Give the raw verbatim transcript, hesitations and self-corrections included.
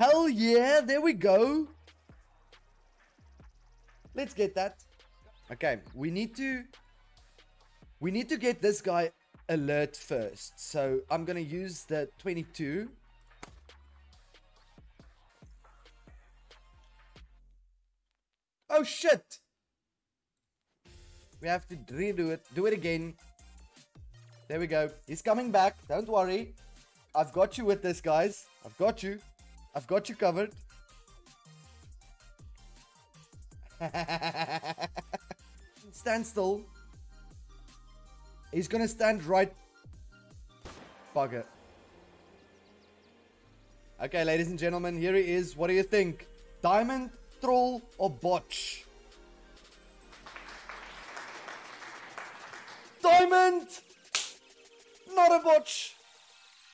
Hell yeah, there we go. Let's get that. Okay, we need to... We need to get this guy alert first. So I'm going to use the twenty-two. Oh shit! We have to redo it. Do it again. There we go. He's coming back. Don't worry. I've got you with this, guys. I've got you. I've got you covered. Stand still. He's gonna stand right. Bugger. Okay, ladies and gentlemen, here he is. What do you think? Diamond, troll, or botch? Diamond! Not a botch!